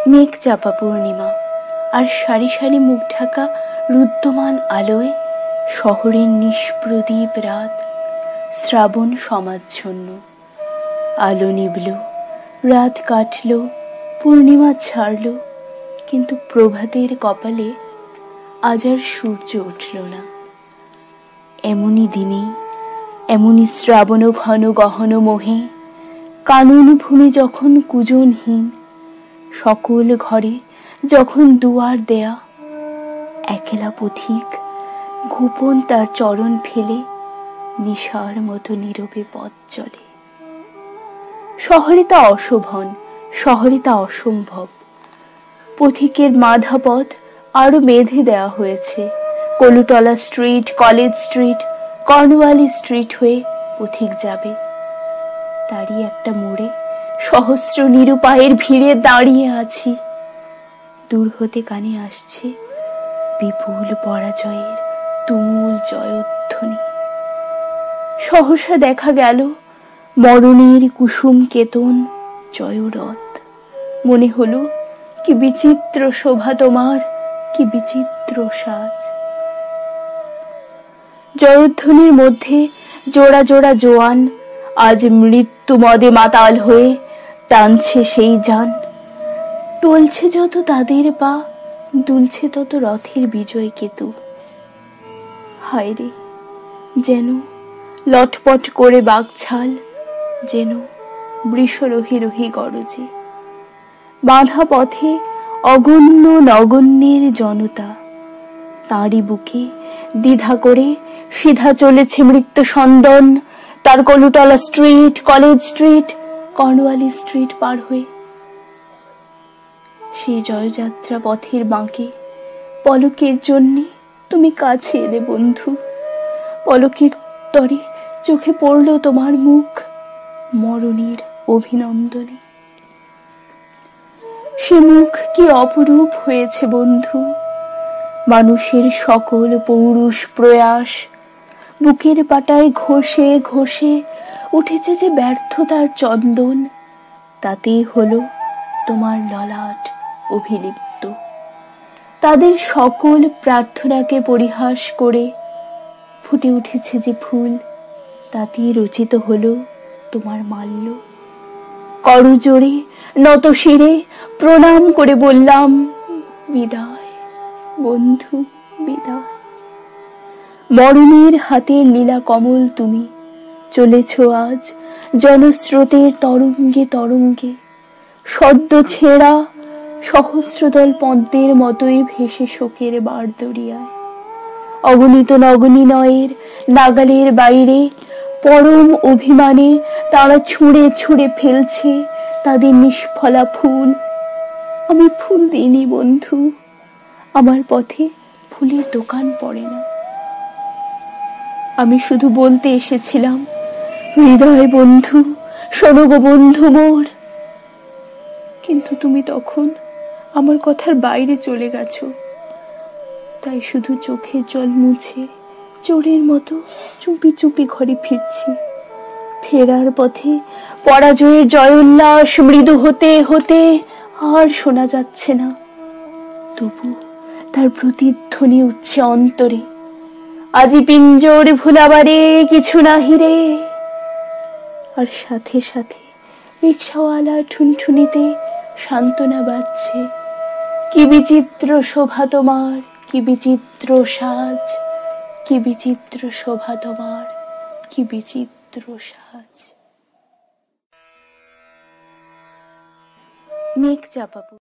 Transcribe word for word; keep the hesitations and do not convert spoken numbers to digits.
মেঘ চাপা পূর্ণিমা আর সারি সারি মুখ ঢাকা রুদ্ধমান আলোয় শহরের নিষ্প্রদীপ রাত। শ্রাবণ সমাচ্ছন্ন, আলো নিবল, রাত কাটল, পূর্ণিমা ছাড়ল, কিন্তু প্রভাতের কপালে আজ আর সূর্য উঠল না। এমনই দিনে, এমনই শ্রাবণ ঘন গহন মোহে, কানন ভূমি যখন কুজনহীন, সকল ঘরে যখন দুয়ার দেয়া, একলা পথিক গোপন তার চরণ ফেলে নিশার মতো নীরবে পথ চলে। শহরে তা অশোভন, শহরে তা অসম্ভব। পথিকের মাধা পথ আরো বেঁধে দেওয়া হয়েছে। Kolutola street, college street, Cornwallis street হয়ে পথিক যাবে। তারই একটা মোড়ে সহস্র নিরুপায়ের ভিড়ে দাঁড়িয়ে আছি। দূর হতে কানে আসছে বিপুল পরাজয়ের তুমুল জয়ধ্বনি। সহসা দেখা গেল মরণের কুসুম কেতন জয়রথ। মনে হলো কি বিচিত্র শোভা তোমার, কি বিচিত্র সাজ। জয়ধ্বনির মধ্যে জোড়া জোড়া জোয়ান আজ মৃত্যু মদে মাতাল হয়ে টানছে সেই যান। টলছে যত তাদের পা, দুলছে তত রথের বিজয় কেতু। হায় রে, যেন লটপট করে বাঘছাল, যেন বৃষ রহি রহি গরজে। বাঁধা পথে অগণ্য নগণ্যের জনতা, তাঁরই বুকে দ্বিধা করে সিধা চলেছে মৃত্যু সন্দন তার Kolutola street, college street, Cornwallis street পার হয়ে। সেই জয়যাত্রা পথের বাঁকে পলকের জন্যে তুমি কাছে এলে বন্ধু। পলকের তরে চোখে পড়ল তোমার মুখ মরণের অভিনন্দনে। সে মুখ কি অপরূপ হয়েছে বন্ধু। মানুষের সকল পৌরুষ প্রয়াস বুকের পাটায় ঘষে ঘষে উঠেছে যে ব্যর্থতার চন্দন, তাতেই হলো তোমার ললাট অভিলিপ্ত। তাদের সকল প্রার্থনাকে পরিহাস করে ফুটে উঠেছে যে ফুল, তাতেই রচিত হলো তোমার মাল্য। করজোড়ে নত শিরে প্রণাম করে বললাম বিদায় বন্ধু, বিদায়। মরণের হাতে লীলা কমল তুমি চলেছ আজ জনস্রোতের তরঙ্গে তরঙ্গে। সদ্য ছেঁড়া সহস্রদল পদ্মের মতোই ভেসে শোকের বার দরিয়ায়। অগণিত নগনিনয়ের নাগালের বাইরে পরম অভিমানে তারা ছুঁড়ে ছুঁড়ে ফেলছে তাদের নিষ্ফলা ফুল। আমি ফুল দিইনি বন্ধু, আমার পথে ফুলের দোকান পড়ে না। আমি শুধু বলতে এসেছিলাম হৃদয় বন্ধু, শোনো গো বন্ধু মোর। কিন্তু তুমি তখন আমার কথার বাইরে চলে গেছো। তাই শুধু চোখের জল মুছে চোরের মতো চুপি চুপি ঘরে ফিরছি। ফেরার পথে পরাজয়ের জয়োল্লাস মৃদু হতে হতে আর শোনা যাচ্ছে না, তবু তার প্রতিধ্বনি উঠছে অন্তরে। আজি পিঞ্জর ভুলাবারে কিছু নাহি রে। আর সাথে সাথে রিক্সাওয়ালা ঠুনঠুনিতে সান্ত্বনা বাজছে, কি বিচিত্র শোভা তোমার, কি বিচিত্র সাজ, কি বিচিত্র শোভা তোমার, কি বিচিত্র সাজ। মেঘ চাপা